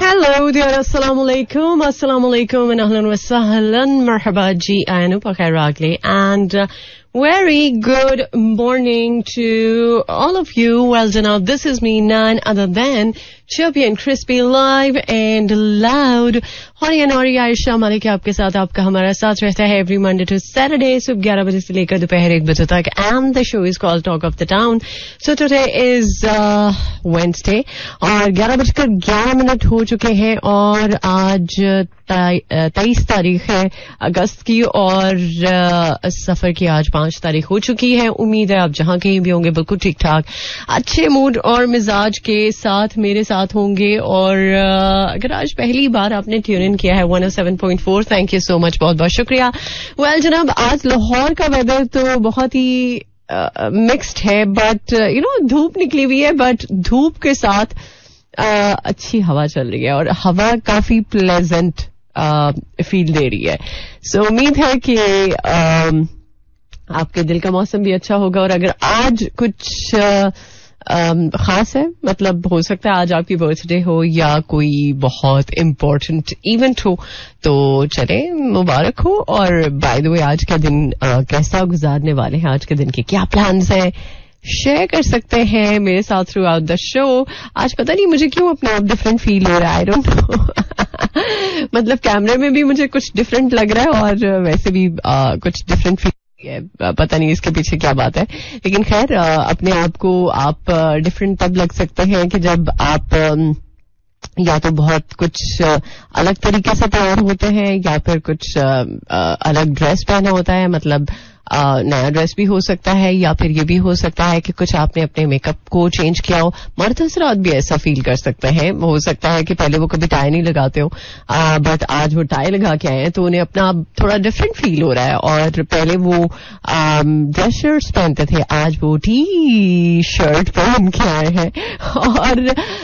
Hello dear, assalamu alaikum and ahlan wa sahlan, marhaba ji, aanu pakhair ragli, and very good morning to all of you. Well, Janab, this is me, none other than Chirpy and Crispy, live and loud. Hori and Hori, Aisha Malik आपके साथ, आपका हमारा साथ रहता है every Monday to Saturday, सुबह 11 बजे से लेकर दोपहर 1 बजे तक, and the show is called Talk of the Town. So today is Wednesday और 11:11 हो चुके हैं और आज 23 तारीख है अगस्त की और सफर की आज 5 तारीख हो चुकी है. उम्मीद है आप जहां कहीं भी होंगे बिल्कुल ठीक ठाक अच्छे मूड और मिजाज के साथ मेरे साथ होंगे. और अगर आज पहली बार आपने ट्यून इन किया है 107.4, थैंक यू सो मच, बहुत बहुत शुक्रिया. वेल जनाब, आज लाहौर का वेदर तो बहुत ही मिक्स्ड है, बट धूप निकली हुई है, बट धूप के साथ अच्छी हवा चल रही है और हवा काफी प्लेजेंट फील दे रही है. सो उम्मीद है कि आपके दिल का मौसम भी अच्छा होगा. और अगर आज कुछ खास है, मतलब हो सकता है आज आपकी बर्थडे हो या कोई बहुत इम्पोर्टेंट इवेंट हो, तो चले मुबारक हो. और बाय द वे आज का दिन कैसा गुजारने वाले हैं, आज के दिन के क्या प्लान्स हैं, शेयर कर सकते हैं मेरे साथ थ्रू आउट द शो. आज पता नहीं मुझे क्यों अपना आप डिफरेंट फील हो रहा है, आई डोंट नो. मतलब कैमरे में भी मुझे कुछ डिफरेंट लग रहा है और वैसे भी कुछ डिफरेंट फील है, पता नहीं इसके पीछे क्या बात है. लेकिन खैर, अपने आप को आप डिफरेंट तब लग सकते हैं कि जब आप या तो बहुत कुछ अलग तरीके से तैयार होते हैं या फिर कुछ अलग ड्रेस पहना होता है. मतलब नया ड्रेस भी हो सकता है या फिर ये भी हो सकता है कि कुछ आपने अपने मेकअप को चेंज किया हो. मर्द हजरात भी ऐसा फील कर सकते हैं. हो सकता है कि पहले वो कभी टाई नहीं लगाते हो, बट आज वो टाई लगा के आए हैं तो उन्हें अपना थोड़ा डिफरेंट फील हो रहा है. और पहले वो ड्रेस शर्ट्स पहनते थे, आज वो टी शर्ट पहन के आए हैं. और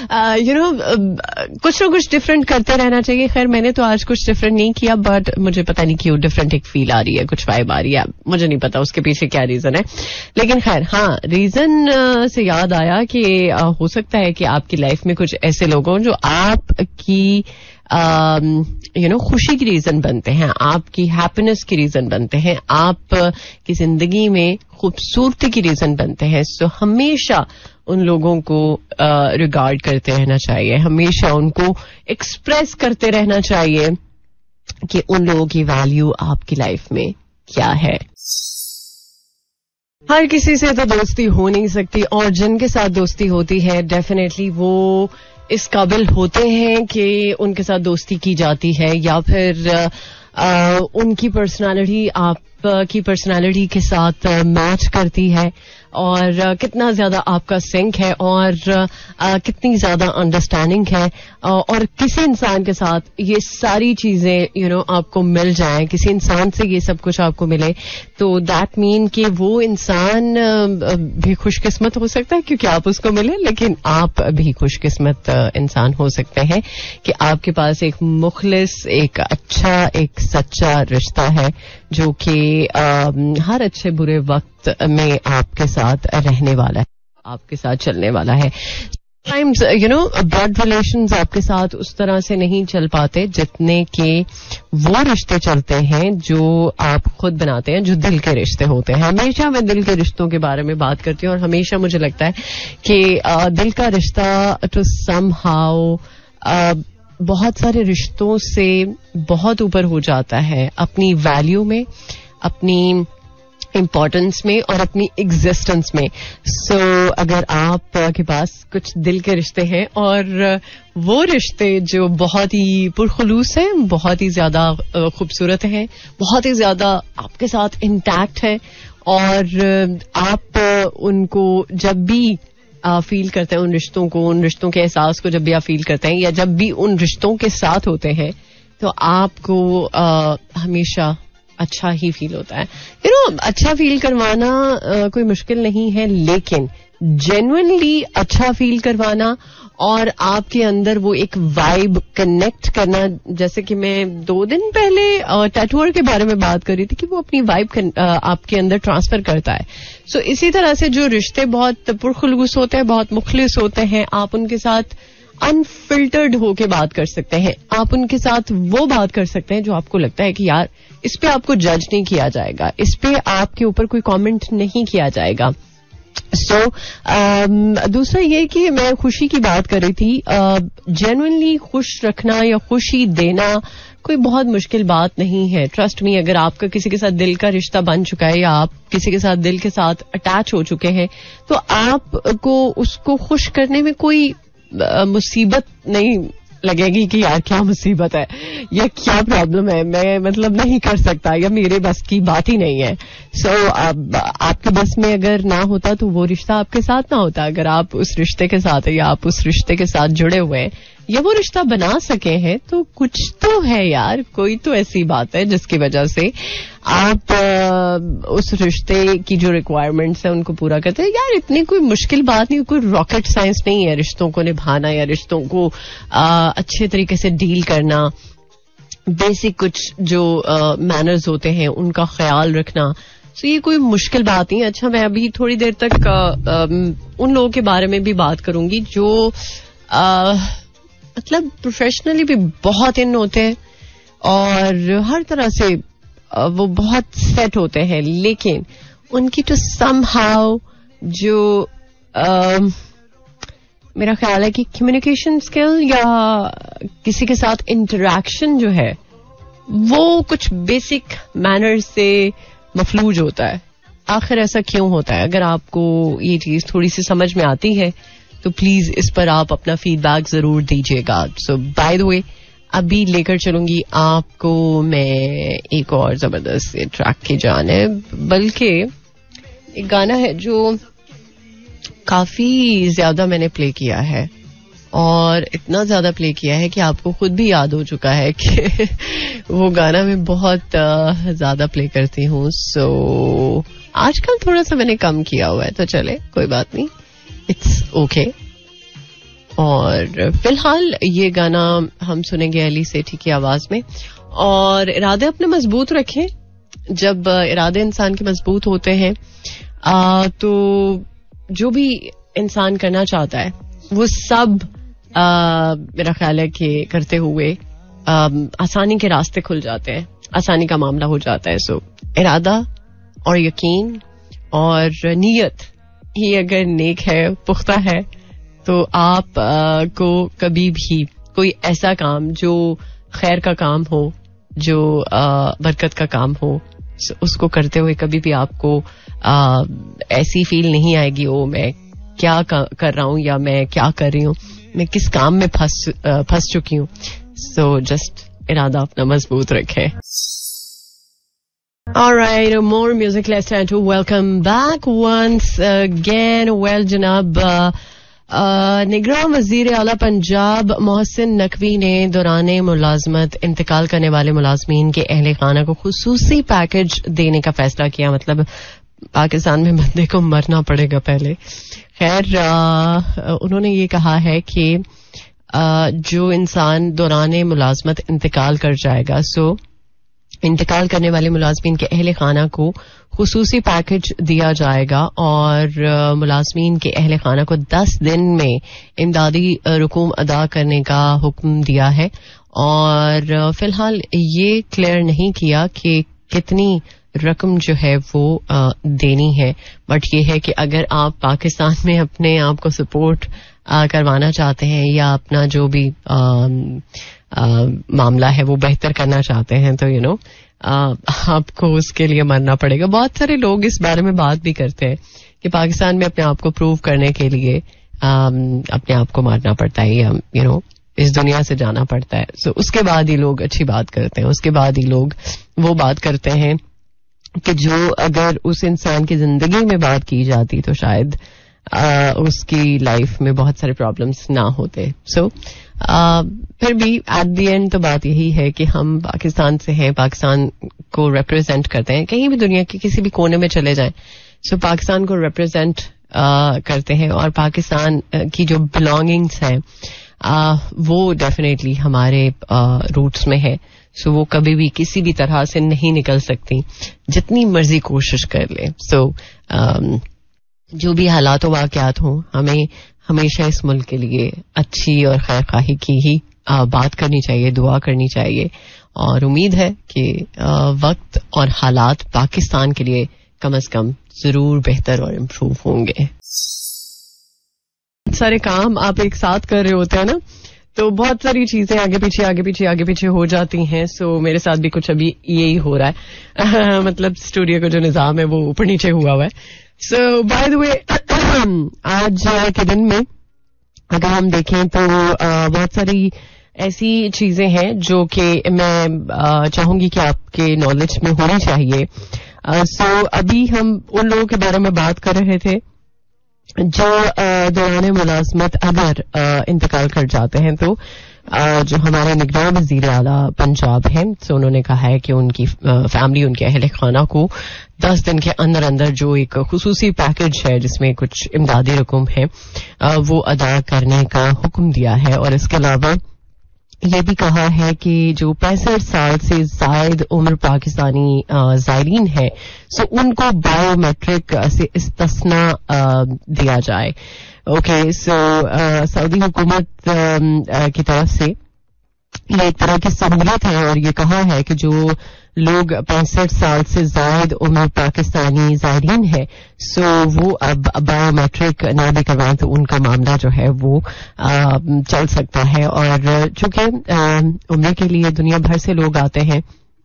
कुछ ना कुछ डिफरेंट करते रहना चाहिए. खैर मैंने तो आज कुछ डिफरेंट नहीं किया, बट मुझे पता नहीं क्यों डिफरेंट एक फील आ रही है, कुछ वाइब आ रही है. मुझे नहीं पता उसके पीछे क्या रीजन है, लेकिन खैर हाँ, रीजन से याद आया कि हो सकता है कि आपकी लाइफ में कुछ ऐसे लोग हों जो आपकी खुशी की रीजन बनते हैं, आपकी हैप्पीनेस की रीजन बनते हैं, आप की जिंदगी में खूबसूरती की रीजन बनते हैं. सो हमेशा उन लोगों को रिगार्ड करते रहना चाहिए, हमेशा उनको एक्सप्रेस करते रहना चाहिए कि उन लोगों की वैल्यू आपकी लाइफ में क्या है. हर किसी से तो दोस्ती हो नहीं सकती, और जिनके साथ दोस्ती होती है डेफिनेटली वो इस काबिल होते हैं कि उनके साथ दोस्ती की जाती है, या फिर उनकी पर्सनालिटी आपकी पर्सनालिटी के साथ मैच करती है, और कितना ज्यादा आपका सिंक है, और कितनी ज्यादा अंडरस्टैंडिंग है. और किसी इंसान के साथ ये सारी चीजें आपको मिल जाएं, किसी इंसान से ये सब कुछ आपको मिले, तो दैट मीन कि वो इंसान भी खुशकिस्मत हो सकता है क्योंकि आप उसको मिले. लेकिन आप भी खुशकिस्मत इंसान हो सकते हैं कि आपके पास एक मुखलिस, एक अच्छा, एक सच्चा रिश्ता है जो कि हर अच्छे बुरे वक्त में आपके साथ रहने वाला है, आपके साथ चलने वाला है. टाइम्स ब्लड रिलेशंस आपके साथ उस तरह से नहीं चल पाते जितने के वो रिश्ते चलते हैं जो आप खुद बनाते हैं, जो दिल के रिश्ते होते हैं. हमेशा मैं दिल के रिश्तों के बारे में बात करती हूँ और हमेशा मुझे लगता है कि दिल का रिश्ता टू समहाउ बहुत सारे रिश्तों से बहुत ऊपर हो जाता है, अपनी वैल्यू में, अपनी इम्पोर्टेंस में और अपनी एग्जिस्टेंस में. सो अगर आप के पास कुछ दिल के रिश्ते हैं और वो रिश्ते जो बहुत ही पुरखुलूस हैं, बहुत ही ज्यादा खूबसूरत हैं, बहुत ही ज्यादा आपके साथ इंटैक्ट हैं, और आप उनको जब भी फील करते हैं, उन रिश्तों के एहसास को जब भी आप फील करते हैं या जब भी उन रिश्तों के साथ होते हैं, तो आपको हमेशा अच्छा ही फील होता है. अच्छा फील करवाना कोई मुश्किल नहीं है, लेकिन जेन्युइनली अच्छा फील करवाना और आपके अंदर वो एक वाइब कनेक्ट करना. जैसे कि मैं 2 दिन पहले टैटूअर के बारे में बात कर रही थी कि वो अपनी वाइब आपके अंदर ट्रांसफर करता है. सो इसी तरह से जो रिश्ते बहुत पुरखुलूस होते हैं, बहुत मुखलिस होते हैं, आप उनके साथ अनफिल्टर्ड होके बात कर सकते हैं. आप उनके साथ वो बात कर सकते हैं जो आपको लगता है कि यार इस पे आपको जज नहीं किया जाएगा, इस पे आपके ऊपर कोई कमेंट नहीं किया जाएगा. सो दूसरा ये कि मैं खुशी की बात कर रही थी. जेन्युइनली खुश रखना या खुशी देना कोई बहुत मुश्किल बात नहीं है. ट्रस्ट मी, अगर आपका किसी के साथ दिल का रिश्ता बन चुका है या आप किसी के साथ दिल के साथ अटैच हो चुके हैं तो आपको उसको खुश करने में कोई मुसीबत नहीं लगेगी कि यार क्या मुसीबत है या क्या प्रॉब्लम है, मैं मतलब नहीं कर सकता या मेरे बस की बात ही नहीं है. सो आपके बस में अगर ना होता तो वो रिश्ता आपके साथ ना होता. अगर आप उस रिश्ते के साथ या आप उस रिश्ते के साथ जुड़े हुए हैं या वो रिश्ता बना सके हैं तो कुछ तो है यार, कोई तो ऐसी बात है जिसकी वजह से आप उस रिश्ते की जो रिक्वायरमेंट्स है उनको पूरा करते हैं. यार इतनी कोई मुश्किल बात नहीं, कोई रॉकेट साइंस नहीं है रिश्तों को निभाना या रिश्तों को अच्छे तरीके से डील करना. बेसिक कुछ जो मैनर्स होते हैं उनका ख्याल रखना, तो ये कोई मुश्किल बात नहीं. अच्छा, मैं अभी थोड़ी देर तक उन लोगों के बारे में भी बात करूंगी जो मतलब प्रोफेशनली भी बहुत इन होते हैं और हर तरह से वो बहुत सेट होते हैं, लेकिन उनकी तो समहाउ जो मेरा ख्याल है कि कम्युनिकेशन स्किल या किसी के साथ इंटरेक्शन जो है वो कुछ बेसिक मैनर्स से मफलूज होता है. आखिर ऐसा क्यों होता है? अगर आपको ये चीज थोड़ी सी समझ में आती है तो प्लीज इस पर आप अपना फीडबैक जरूर दीजिएगा. सो बाय द वे, अभी लेकर चलूंगी आपको मैं एक और जबरदस्त ट्रैक की जानिब, बल्कि एक गाना है जो काफी ज्यादा मैंने प्ले किया है और इतना ज्यादा प्ले किया है कि आपको खुद भी याद हो चुका है कि वो गाना मैं बहुत ज्यादा प्ले करती हूँ. सो आजकल थोड़ा सा मैंने कम किया हुआ है, तो चले कोई बात नहीं, इट्स ओके. और फिलहाल ये गाना हम सुनेंगे अली सेठी की आवाज में. और इरादे अपने मजबूत रखें. जब इरादे इंसान के मजबूत होते हैं तो जो भी इंसान करना चाहता है वो सब मेरा ख्याल है कि करते हुए आसानी के रास्ते खुल जाते हैं, आसानी का मामला हो जाता है. सो इरादा और यकीन और नीयत ही अगर नेक है, पुख्ता है, तो आप को कभी भी कोई ऐसा काम जो खैर का काम हो, जो बरकत का काम हो, उसको करते हुए कभी भी आपको ऐसी फील नहीं आएगी ओ मैं क्या कर रहा हूं या मैं क्या कर रही हूं, मैं किस काम में फंस चुकी हूं. सो जस्ट इरादा अपना मजबूत रखें. All right, more music. Let's try to welcome back once again. Well, जनाब निगरान वजीर आला पंजाब मोहसिन नकवी ने दौराने मुलाजमत इंतकाल करने वाले मुलाजमीन के अहले खाना को खुसूसी पैकेज देने का फैसला किया. मतलब पाकिस्तान में बंदे को मरना पड़ेगा पहले. खैर उन्होंने ये कहा है कि जो इंसान दौराने मुलाजमत इंतकाल कर जाएगा, सो इंतकाल करने वाले मुलाजमीन के अहले खाना को खुसूसी पैकेज दिया जाएगा और मुलाजमीन के अहले खाना को 10 दिन में इमदादी रकूम अदा करने का हुक्म दिया है. और फिलहाल ये क्लियर नहीं किया कि कितनी रकम जो है वो देनी है, बट ये है कि अगर आप पाकिस्तान में अपने आप को सपोर्ट करवाना चाहते हैं या अपना जो भी मामला है वो बेहतर करना चाहते हैं तो आपको उसके लिए मरना पड़ेगा. बहुत सारे लोग इस बारे में बात भी करते हैं कि पाकिस्तान में अपने आप को प्रूव करने के लिए अपने आप को मारना पड़ता है या इस दुनिया से जाना पड़ता है. सो उसके बाद ही लोग अच्छी बात करते हैं, उसके बाद ही लोग वो बात करते हैं कि जो अगर उस इंसान की जिंदगी में बात की जाती तो शायद उसकी लाइफ में बहुत सारे प्रॉब्लम्स ना होते. सो फिर भी एट द एंड तो बात यही है कि हम पाकिस्तान से हैं, पाकिस्तान को रिप्रेजेंट करते हैं. कहीं भी दुनिया के किसी भी कोने में चले जाएं, सो पाकिस्तान को रिप्रेजेंट करते हैं और पाकिस्तान की जो बिलोंगिंग्स हैं वो डेफिनेटली हमारे रूट्स में है. सो वो कभी भी किसी भी तरह से नहीं निकल सकती जितनी मर्जी कोशिश कर ले. सो जो भी हालात वाक़यात हों, हमें हमेशा इस मुल्क के लिए अच्छी और खैरखाही की ही बात करनी चाहिए, दुआ करनी चाहिए, और उम्मीद है कि वक्त और हालात पाकिस्तान के लिए कम से कम जरूर बेहतर और इम्प्रूव होंगे. सारे काम आप एक साथ कर रहे होते हैं ना, तो बहुत सारी चीजें आगे पीछे हो जाती हैं. सो मेरे साथ भी कुछ अभी यही हो रहा है. मतलब स्टूडियो का जो निजाम है वो ऊपर नीचे हुआ है. सो बाय द वे आज के दिन में अगर हम देखें तो बहुत सारी ऐसी चीजें हैं जो कि मैं चाहूंगी कि आपके नॉलेज में होनी चाहिए. सो अभी हम उन लोगों के बारे में बात कर रहे थे जो दौरान मुलाजमत अगर इंतकाल कर जाते हैं. तो जो हमारे निगरान वजीर आला पंजाब हैं, तो उन्होंने कहा है कि उनकी फैमिली, उनके अहले खाना को 10 दिन के अंदर अंदर जो एक खुसूसी पैकेज है जिसमें कुछ इमदादी रकम है वो अदा करने का हुक्म दिया है. और इसके अलावा ये भी कहा है कि जो 65 साल से जायद उम्र पाकिस्तानी ज़ायरीन है, सो उनको बायोमेट्रिक से इस्तिस्ना दिया जाए. ओके, सो सऊदी हुकूमत की तरफ से ये एक तरह की सहूलियत है और ये कहा है कि जो लोग 65 साल से जायद उम्र पाकिस्तानी ज़ायरीन है, सो वो अब बायोमेट्रिक ना भी करवाएं तो उनका मामला जो है वो चल सकता है. और चूंकि उम्र के लिए दुनिया भर से लोग आते हैं,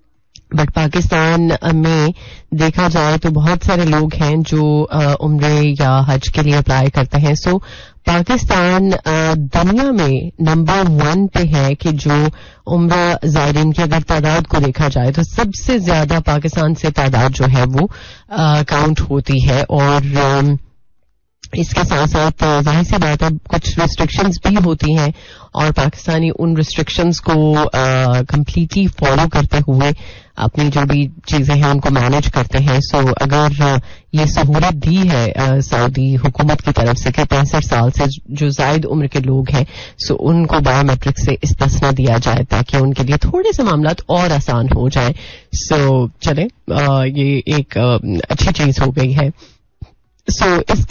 बट पाकिस्तान में देखा जाए तो बहुत सारे लोग हैं जो उम्रे या हज के लिए अप्लाई करते हैं. सो पाकिस्तान दुनिया में नंबर 1 पे है कि जो उम्रा ज़ायरीन की अगर तादाद को देखा जाए तो सबसे ज्यादा पाकिस्तान से तादाद जो है वो काउंट होती है. और इसके साथ साथ जाहिर सी बात है कुछ रिस्ट्रिक्शंस भी होती हैं और पाकिस्तानी उन रिस्ट्रिक्शंस को कंप्लीटली फॉलो करते हुए अपनी जो भी चीजें हैं उनको मैनेज करते हैं. सो अगर ये सहूलत दी है सऊदी हुकूमत की तरफ से कि 65 साल से जो जायद उम्र के लोग हैं, सो उनको बायोमेट्रिक से इस्तिस्ना दिया जाए ताकि उनके लिए थोड़े से मामलात और आसान हो जाए. सो चले, ये एक अच्छी चीज हो गई है. सो इसके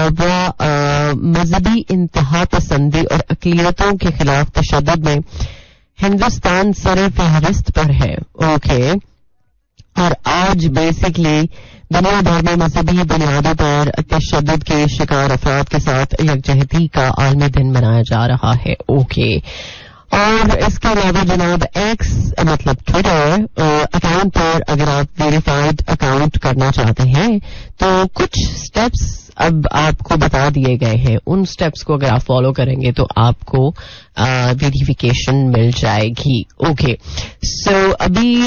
अलावा मजहबी इंतहा पसंदी और अक़लियतों के खिलाफ तशद्दुद में हिंदुस्तान सर फहरिस्त पर है. ओके, और आज बेसिकली दुनिया भर में मजहबी बुनियादों पर तशद्दुद के शिकार अफराद के साथ यकजहती का आलमी दिन मनाया जा रहा है. ओके, और इसके अलावा जनाब एक्स मतलब ट्विटर अकाउंट पर अगर आप वेरीफाइड अकाउंट करना चाहते हैं तो कुछ स्टेप्स अब आपको बता दिए गए हैं. उन स्टेप्स को अगर आप फॉलो करेंगे तो आपको वेरिफिकेशन मिल जाएगी. ओके, सो अभी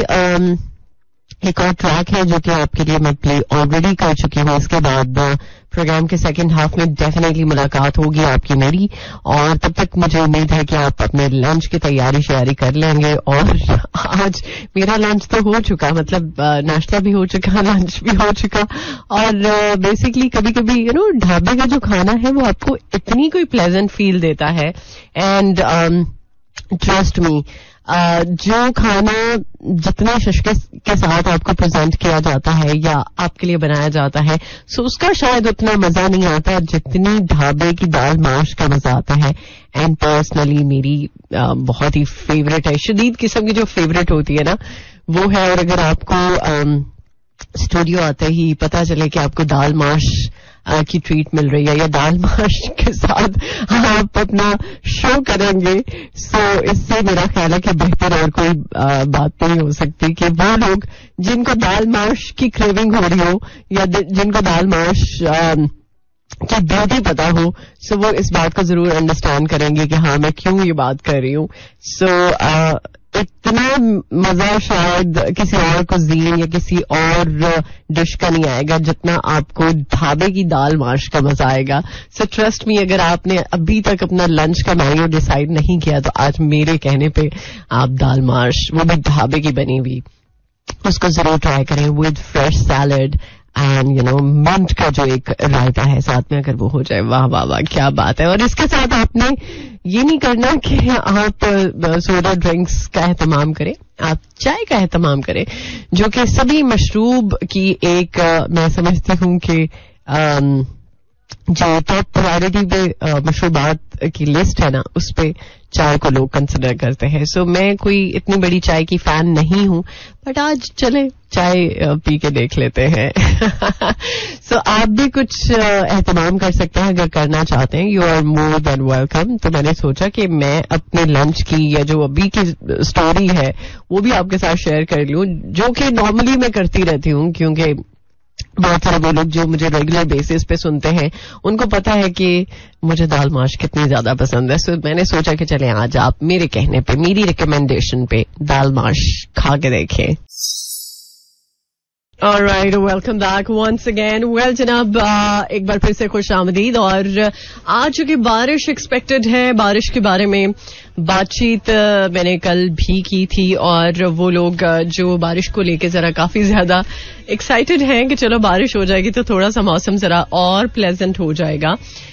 एक और ट्रैक है जो कि आपके लिए मैं प्ले ऑलरेडी कर चुकी हूँ. इसके बाद प्रोग्राम के सेकंड हाफ में डेफिनेटली मुलाकात होगी आपकी मेरी, और तब तक मुझे उम्मीद है कि आप अपने लंच की तैयारी कर लेंगे. और आज मेरा लंच तो हो चुका, मतलब नाश्ता भी हो चुका, लंच भी हो चुका. और बेसिकली कभी कभी ढाबे का जो खाना है वो आपको इतनी कोई प्लेजेंट फील देता है. एंड ट्रस्ट मी, जो खाना जितना शशके के साथ आपको प्रेजेंट किया जाता है या आपके लिए बनाया जाता है, सो उसका शायद उतना मजा नहीं आता जितनी ढाबे की दाल माश का मजा आता है. एंड पर्सनली मेरी बहुत ही फेवरेट है, शदीद किस्म की जो फेवरेट होती है ना वो है. और अगर आपको स्टूडियो आते ही पता चले कि आपको दाल माश की ट्रीट मिल रही है या दाल माश के साथ आप अपना शो करेंगे, सो इससे मेरा ख्याल है कि बेहतर और कोई बात नहीं हो सकती कि वो लोग जिनको दाल माश की क्रेविंग हो रही हो या जिनको दाल माश की ब्यूटी पता हो, सो वो इस बात को जरूर अंडरस्टैंड करेंगे कि हाँ मैं क्यों ये बात कर रही हूँ. सो इतना मजा शायद किसी और कुज़ीन या किसी और डिश का नहीं आएगा जितना आपको ढाबे की दाल माश का मजा आएगा. सो ट्रस्ट मी, अगर आपने अभी तक अपना लंच का मेन्यू डिसाइड नहीं किया तो आज मेरे कहने पे आप दाल माश, वो भी ढाबे की बनी हुई, उसको जरूर ट्राई करें with fresh salad and mint का जो एक रायता है साथ में, अगर वो हो जाए, वाह वाह वाह क्या बात है. और इसके साथ आपने ये नहीं करना कि आप सोडा ड्रिंक्स का एहतमाम करें, आप चाय का एहतमाम करें, जो कि सभी मशरूब की एक मैं समझती हूँ कि जो टॉप प्रायोरिटी पे मशरूबात की लिस्ट है ना, उस पे चाय को लोग कंसिडर करते हैं. सो मैं कोई इतनी बड़ी चाय की फैन नहीं हूं, बट आज चले चाय पी के देख लेते हैं. सो आप भी कुछ एहतमाम कर सकते हैं अगर करना चाहते हैं. You are more than welcome. तो मैंने सोचा कि मैं अपने लंच की या जो अभी की स्टोरी है वो भी आपके साथ शेयर कर लूं, जो कि नॉर्मली मैं करती रहती हूं, क्योंकि बहुत सारे वो लोग जो मुझे रेगुलर बेसिस पे सुनते हैं उनको पता है कि मुझे दाल माश कितनी ज्यादा पसंद है. सो मैंने सोचा कि चले आज आप मेरे कहने पे, मेरी रिकमेंडेशन पे दाल माश खा के देखें. Alright, welcome back once again. Well, जनाब, एक बार फिर से खुश आमदीद. और आज चूंकि बारिश एक्सपेक्टेड है, बारिश के बारे में बातचीत मैंने कल भी की थी, और वो लोग जो बारिश को लेके जरा काफी ज्यादा एक्साइटेड हैं कि चलो बारिश हो जाएगी तो थोड़ा सा मौसम जरा और प्लेजेंट हो जाएगा.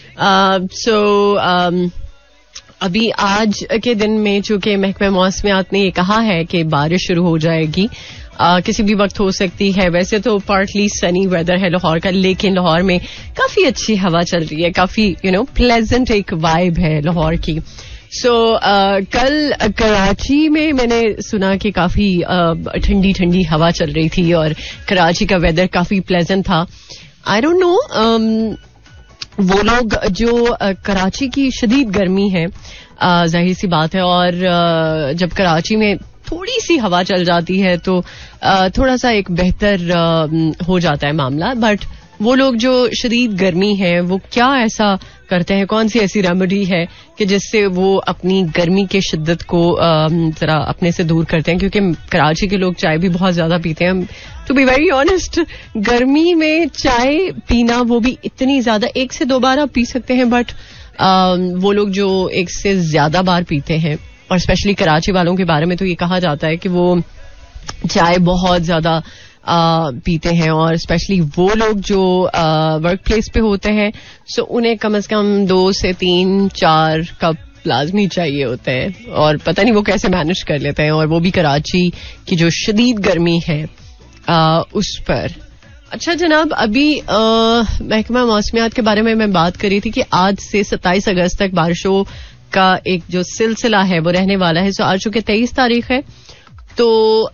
अभी आज के दिन में चूंकि महकमा मौसमियात ने ये कहा है कि बारिश शुरू हो जाएगी, किसी भी वक्त हो सकती है. वैसे तो पार्टली सनी वेदर है लाहौर का, लेकिन लाहौर में काफी अच्छी हवा चल रही है, काफी प्लेजेंट एक वाइब है लाहौर की. सो कल कराची में मैंने सुना कि काफी ठंडी ठंडी हवा चल रही थी और कराची का वेदर काफी प्लेजेंट था. आई डोंट नो, वो लोग जो कराची की शदीद गर्मी है, जाहिर सी बात है, और जब कराची में थोड़ी सी हवा चल जाती है तो थोड़ा सा एक बेहतर हो जाता है मामला. बट वो लोग जो शदीद गर्मी है वो क्या ऐसा करते हैं, कौन सी ऐसी रेमेडी है कि जिससे वो अपनी गर्मी के शिद्दत को जरा अपने से दूर करते हैं, क्योंकि कराची के लोग चाय भी बहुत ज्यादा पीते हैं. टू बी वेरी ऑनेस्ट, गर्मी में चाय पीना, वो भी इतनी ज्यादा, 1 से 2 बार आप पी सकते हैं, बट वो लोग जो 1 से ज्यादा बार पीते हैं, और स्पेशली कराची वालों के बारे में तो ये कहा जाता है कि वो चाय बहुत ज्यादा पीते हैं, और स्पेशली वो लोग जो वर्क प्लेस पे होते हैं, सो उन्हें कम से कम 2 से 3-4 कप लाजमी चाहिए होते हैं, और पता नहीं वो कैसे मैनेज कर लेते हैं, और वो भी कराची की जो शदीद गर्मी है उस पर. अच्छा जनाब, अभी महकमा मौसमियात के बारे में मैं बात कर रही थी कि आज से 27 अगस्त तक बारिशों का एक जो सिलसिला है वो रहने वाला है. सो आज चूंकि 23 तारीख है, तो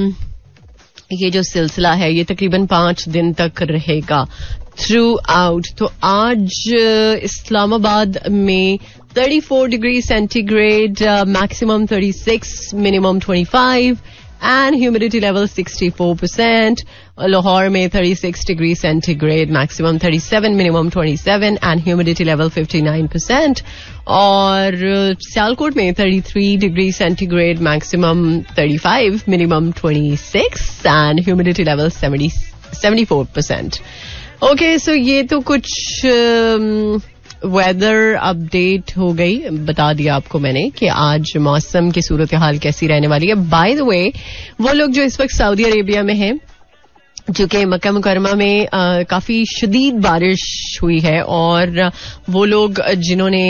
ये जो सिलसिला है ये तकरीबन 5 दिन तक रहेगा थ्रू आउट. तो आज इस्लामाबाद में 34 degree centigrade, maximum 36, minimum 25, and humidity level 64%. Lahore में 36 degree centigrade, maximum 37, minimum 27, and humidity level 59%. और सियालकोट में 33 degree centigrade, maximum 35, minimum 26, and humidity level 74%. Okay, so ये तो कुछ वेदर अपडेट हो गई, बता दिया आपको मैंने कि आज मौसम की सूरत हाल कैसी रहने वाली है. बाय द वे, वो लोग जो इस वक्त सऊदी अरेबिया में हैं, जो कि मक्का मुकरमा में काफी शदीद बारिश हुई है, और वो लोग जिन्होंने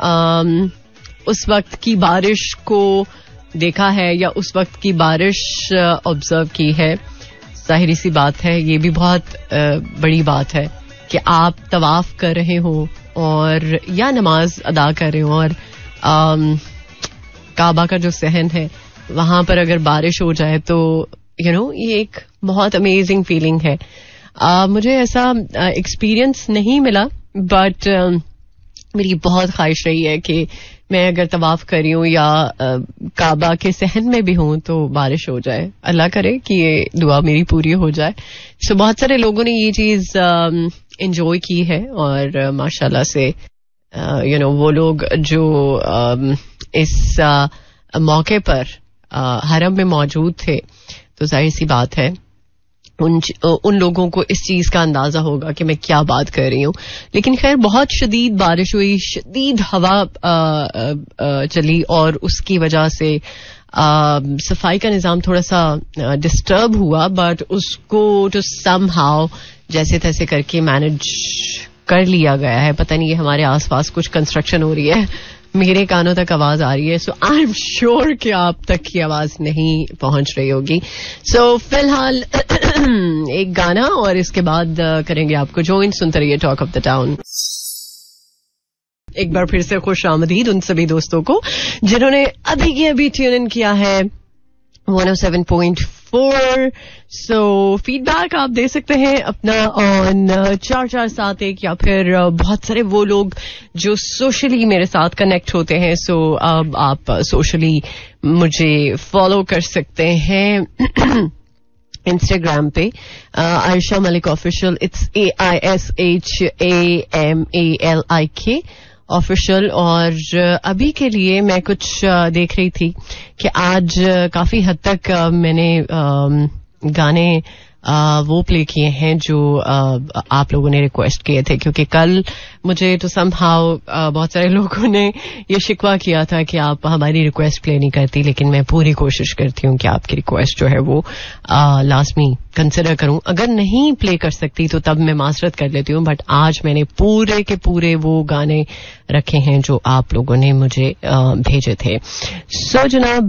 उस वक्त की बारिश को देखा है या उस वक्त की बारिश ऑब्जर्व की है, जाहिर सी बात है ये भी बहुत बड़ी बात है कि आप तवाफ कर रहे हो और या नमाज अदा कर रहे हो, और काबा का जो सहन है वहां पर अगर बारिश हो जाए तो ये एक बहुत अमेजिंग फीलिंग है. मुझे ऐसा एक्सपीरियंस नहीं मिला, बट मेरी बहुत ख्वाहिश रही है कि मैं अगर तवाफ कर रही हूँ या काबा के सहन में भी हूँ तो बारिश हो जाए. अल्लाह करे कि ये दुआ मेरी पूरी हो जाए. सो बहुत सारे लोगों ने ये चीज एंजॉय की है, और माशाल्लाह से वो लोग जो इस मौके पर हरम में मौजूद थे, तो जाहिर सी बात है उन लोगों को इस चीज का अंदाजा होगा कि मैं क्या बात कर रही हूँ. लेकिन खैर बहुत शदीद बारिश हुई, शदीद हवा चली, और उसकी वजह से सफाई का निजाम थोड़ा सा डिस्टर्ब हुआ, बट उसको तो समहाउ जैसे तैसे करके मैनेज कर लिया गया है. पता नहीं ये हमारे आसपास कुछ कंस्ट्रक्शन हो रही है, मेरे कानों तक आवाज आ रही है. सो आई एम श्योर कि आप तक की आवाज नहीं पहुंच रही होगी. सो फिलहाल एक गाना और इसके बाद करेंगे आपको ज्वाइन. सुनते रहिए टॉक ऑफ द टाउन. एक बार फिर से खुश आमदीद उन सभी दोस्तों को जिन्होंने अभी की अभी ट्यून इन किया है 107.4. सो फीडबैक आप दे सकते हैं अपना ऑन 4471 या फिर बहुत सारे वो लोग जो सोशली मेरे साथ कनेक्ट होते हैं. सो अब आप सोशली मुझे फॉलो कर सकते हैं इंस्टाग्राम पे Ayesha Malik official. It's AISHAMALIK official. और अभी के लिए मैं कुछ देख रही थी कि आज काफी हद तक मैंने गाने वो प्ले किए हैं जो आप लोगों ने रिक्वेस्ट किए थे, क्योंकि कल मुझे तो समहाउ बहुत सारे लोगों ने ये शिकवा किया था कि आप हमारी रिक्वेस्ट प्ले नहीं करती, लेकिन मैं पूरी कोशिश करती हूँ कि आपकी रिक्वेस्ट जो है वो लाजमी कंसिडर करूं. अगर नहीं प्ले कर सकती तो तब मैं माजरत कर लेती हूँ, बट आज मैंने पूरे के पूरे वो गाने रखे हैं जो आप लोगों ने मुझे भेजे थे. सो जनाब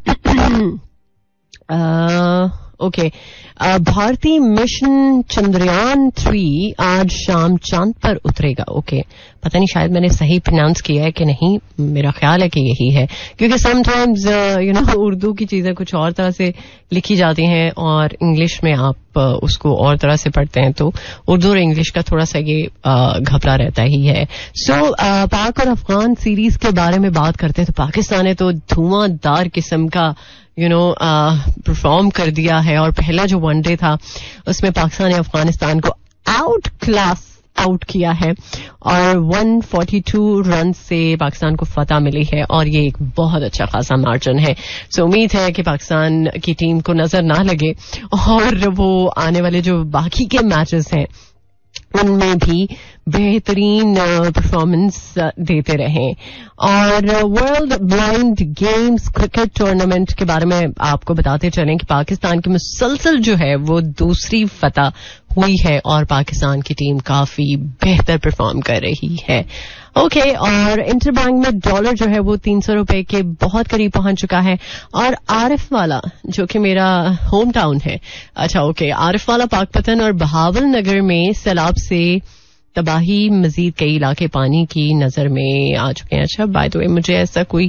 ओके. भारतीय मिशन चंद्रयान 3 आज शाम चांद पर उतरेगा. ओके, पता नहीं शायद मैंने सही प्रोनाउंस किया है कि नहीं, मेरा ख्याल है कि यही है, क्योंकि समटाइम्स उर्दू की चीजें कुछ और तरह से लिखी जाती हैं और इंग्लिश में आप उसको और तरह से पढ़ते हैं, तो उर्दू और इंग्लिश का थोड़ा सा ये घपला रहता ही है. सो पाक और अफगान सीरीज के बारे में बात करते हैं तो पाकिस्तान ने तो धुआंधार किस्म का परफॉर्म कर दिया है. और पहला जो वनडे था उसमें पाकिस्तान ने अफगानिस्तान को आउट किया है और 142 रन से पाकिस्तान को फतह मिली है और ये एक बहुत अच्छा खासा मार्जिन है. सो उम्मीद है कि पाकिस्तान की टीम को नजर ना लगे और वो आने वाले जो बाकी के मैचेस हैं उनमें भी बेहतरीन परफॉर्मेंस देते रहें. और world blind games cricket tournament के बारे में आपको बताते चलें कि पाकिस्तान की मुसलसल जो है वो दूसरी फतह हुई है और पाकिस्तान की टीम काफी बेहतर परफॉर्म कर रही है. ओके, और इंटरबैंक में डॉलर जो है वो 300 रुपए के बहुत करीब पहुंच चुका है. और आरिफ वाला जो कि मेरा होम टाउन है, अच्छा ओके, आरिफ वाला पाकपतन और बहावल नगर में सैलाब से तबाही, मजीद कई इलाके पानी की नजर में आ चुके हैं. अच्छा, बाय द वे मुझे ऐसा कोई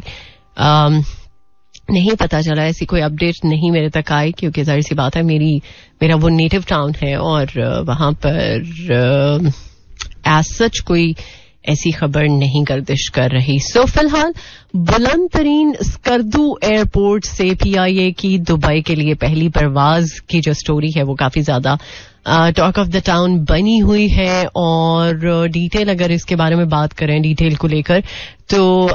नहीं पता चला, ऐसी कोई अपडेट नहीं मेरे तक आई, क्योंकि जाहिर सी बात है मेरा वो नेटिव टाउन है और वहां पर एज सच कोई ऐसी खबर नहीं गर्दिश कर रही. सो फिलहाल बुलंद तरीन स्कर्दू एयरपोर्ट से PIA की दुबई के लिए पहली परवाज की जो स्टोरी है वो काफी ज्यादा टॉक ऑफ द टाउन बनी हुई है. और डिटेल अगर इसके बारे में बात करें, डिटेल को लेकर, तो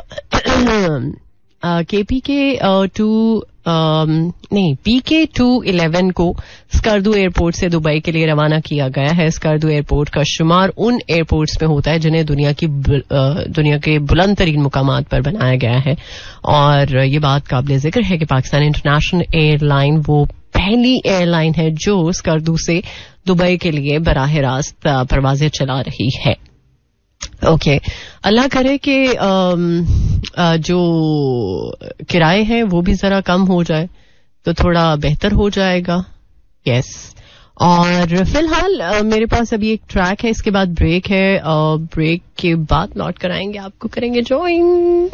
PK211 को स्कर्दू एयरपोर्ट से दुबई के लिए रवाना किया गया है. स्कर्दू एयरपोर्ट का शुमार उन एयरपोर्ट्स में होता है जिन्हें दुनिया के बुलंद तरीन मुकामात पर बनाया गया है. और ये बात काबिल जिक्र है कि पाकिस्तान इंटरनेशनल एयरलाइन वो पहली एयरलाइन है जो स्कर्दू से दुबई के लिए बराह रास्त परवाजें चला रही है. ओके, अल्लाह करे कि जो किराए हैं वो भी जरा कम हो जाए तो थोड़ा बेहतर हो जाएगा. यस. और फिलहाल मेरे पास अभी एक ट्रैक है, इसके बाद ब्रेक है और ब्रेक के बाद लौट कर आएंगे, आपको करेंगे join.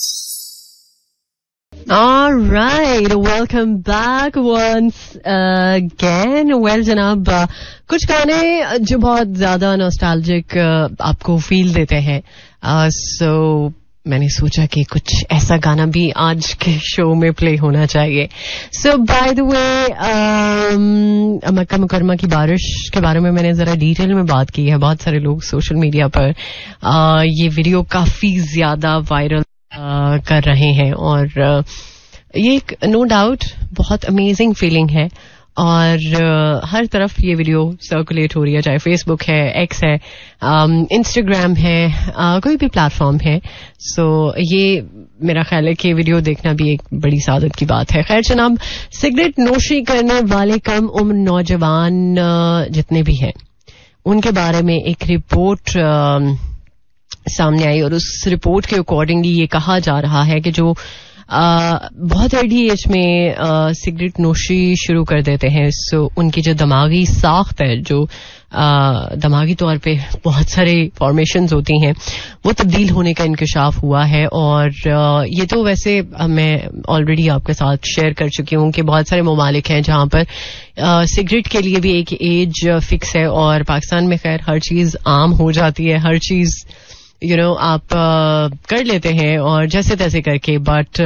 All right, welcome back once again. Well, जनाब, कुछ गाने जो बहुत ज्यादा नॉस्टैल्जिक आपको फील देते हैं, so मैंने सोचा कि कुछ ऐसा गाना भी आज के शो में प्ले होना चाहिए. So by the way, मक्का मुकरमा की बारिश के बारे में मैंने जरा डिटेल में बात की है. बहुत सारे लोग सोशल मीडिया पर ये वीडियो काफी ज्यादा वायरल कर रहे हैं और ये एक नो डाउट बहुत अमेजिंग फीलिंग है. और हर तरफ ये वीडियो सर्कुलेट हो रही है, चाहे फेसबुक है, एक्स है, इंस्टाग्राम है, कोई भी प्लेटफॉर्म है. सो ये मेरा ख्याल है कि वीडियो देखना भी एक बड़ी सादत की बात है. खैर जनाब, सिगरेट नोशी करने वाले कम उम्र नौजवान जितने भी हैं उनके बारे में एक रिपोर्ट सामने आई और उस रिपोर्ट के अकॉर्डिंगली ये कहा जा रहा है कि जो बहुत अर्ली एज में सिगरेट नोशी शुरू कर देते हैं, सो उनकी जो दिमागी साख्त है, जो दिमागी तौर पे बहुत सारे फॉर्मेशंस होती हैं, वो तब्दील होने का इंकशाफ हुआ है. और ये तो वैसे मैं ऑलरेडी आपके साथ शेयर कर चुकी हूँ कि बहुत सारे ममालिक हैं जहाँ पर सिगरेट के लिए भी एक एज फिक्स है, और पाकिस्तान में खैर हर चीज़ आम हो जाती है, हर चीज़ आप कर लेते हैं और जैसे तैसे करके. बट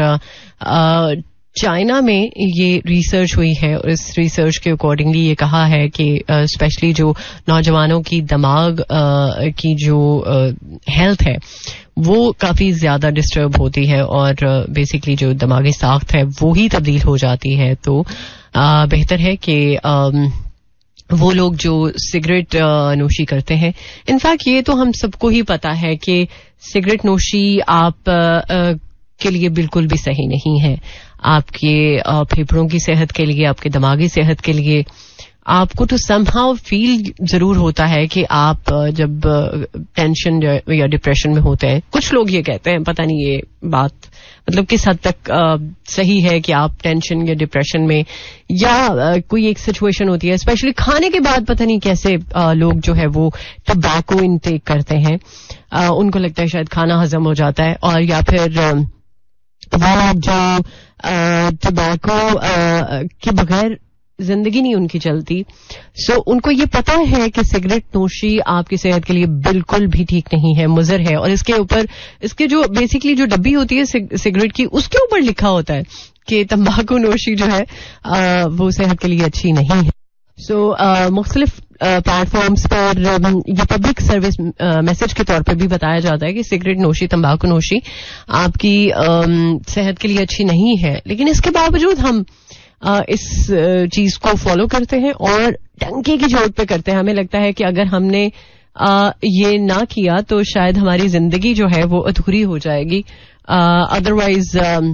चाइना में ये रिसर्च हुई है और इस रिसर्च के अकॉर्डिंगली ये कहा है कि स्पेशली जो नौजवानों की दिमाग की जो हेल्थ है वो काफ़ी ज़्यादा डिस्टर्ब होती है और बेसिकली जो दिमागी साख्त है वो ही तब्दील हो जाती है. तो बेहतर है कि वो लोग जो सिगरेट नोशी करते हैं, इनफैक्ट ये तो हम सबको ही पता है कि सिगरेट नोशी आप के लिए बिल्कुल भी सही नहीं है. आपके फेफड़ों की सेहत के लिए, आपके दिमागी सेहत के लिए आपको तो समहाउ फील जरूर होता है कि आप जब टेंशन या डिप्रेशन में होते हैं, कुछ लोग ये कहते हैं, पता नहीं ये बात मतलब किस हद तक सही है कि आप टेंशन या डिप्रेशन में या कोई एक सिचुएशन होती है, स्पेशली खाने के बाद पता नहीं कैसे लोग जो है वो टबैको इनटेक करते हैं, उनको लगता है शायद खाना हजम हो जाता है, और या फिर वो लोग जो टबैको के बगैर जिंदगी नहीं उनकी चलती. सो उनको ये पता है कि सिगरेट नोशी आपकी सेहत के लिए बिल्कुल भी ठीक नहीं है, मुज़र है. और इसके ऊपर इसके जो बेसिकली जो डब्बी होती है सिगरेट की, उसके ऊपर लिखा होता है कि तंबाकू नोशी जो है वो सेहत के लिए अच्छी नहीं है. सो मुख्तलिफ प्लेटफॉर्म्स पर ये पब्लिक सर्विस मैसेज के तौर पर भी बताया जाता है कि सिगरेट नोशी, तंबाकू नोशी आपकी सेहत के लिए अच्छी नहीं है. लेकिन इसके बावजूद हम इस चीज को फॉलो करते हैं और डंके की चोट पे करते हैं. हमें लगता है कि अगर हमने ये ना किया तो शायद हमारी जिंदगी जो है वो अधूरी हो जाएगी. अदरवाइज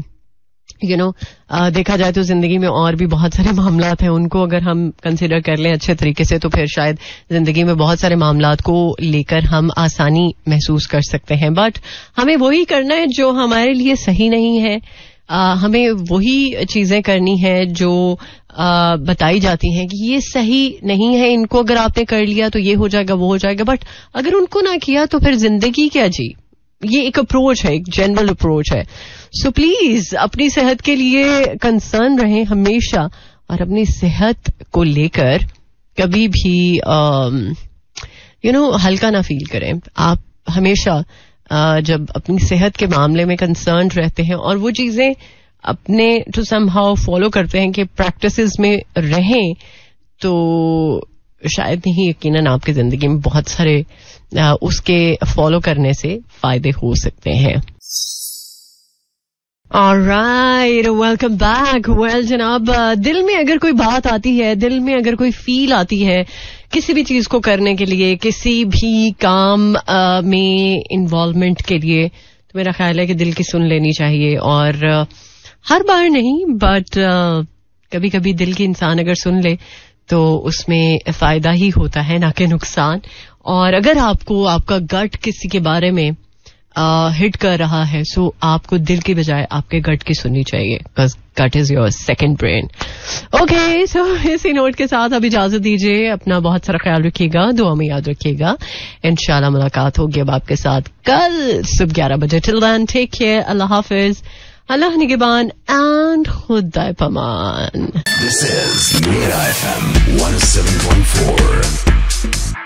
देखा जाए तो जिंदगी में और भी बहुत सारे मामलात हैं, उनको अगर हम कंसिडर कर लें अच्छे तरीके से तो फिर शायद जिंदगी में बहुत सारे मामलात को लेकर हम आसानी महसूस कर सकते हैं. बट हमें वही करना है जो हमारे लिए सही नहीं है. हमें वही चीजें करनी है जो बताई जाती हैं कि ये सही नहीं है, इनको अगर आपने कर लिया तो ये हो जाएगा, वो हो जाएगा. बट अगर उनको ना किया तो फिर जिंदगी क्या जी. ये एक अप्रोच है, एक जनरल अप्रोच है. सो प्लीज अपनी सेहत के लिए कंसर्न रहें हमेशा, और अपनी सेहत को लेकर कभी भी हल्का ना फील करें. आप हमेशा जब अपनी सेहत के मामले में कंसर्न रहते हैं और वो चीजें अपने टू समहाउ फॉलो करते हैं कि प्रैक्टिसेस में रहें, तो शायद नहीं, यकीनन आपकी जिंदगी में बहुत सारे उसके फॉलो करने से फायदे हो सकते हैं. Alright, welcome back. वेल जनाब, दिल में अगर कोई बात आती है, दिल में अगर कोई फील आती है किसी भी चीज को करने के लिए, किसी भी काम में इन्वॉल्वमेंट के लिए, तो मेरा ख्याल है कि दिल की सुन लेनी चाहिए. और हर बार नहीं, बट कभी कभी दिल की इंसान अगर सुन ले तो उसमें फायदा ही होता है, ना कि नुकसान. और अगर आपको आपका गट किसी के बारे में हिट कर रहा है, सो आपको दिल की बजाय आपके गट की सुननी चाहिए, because gut is your second brain. Okay, so इसी नोट के साथ अब इजाजत दीजिए. अपना बहुत सारा ख्याल रखिएगा, दुआ में याद रखिएगा. इंशाल्लाह मुलाकात होगी अब आपके साथ कल सुबह 11 बजे. टिल देन टेक केयर, अल्लाह हाफिज, अल्लाह निगहबान एंड खुदा पमान. This is Mira FM 107.4.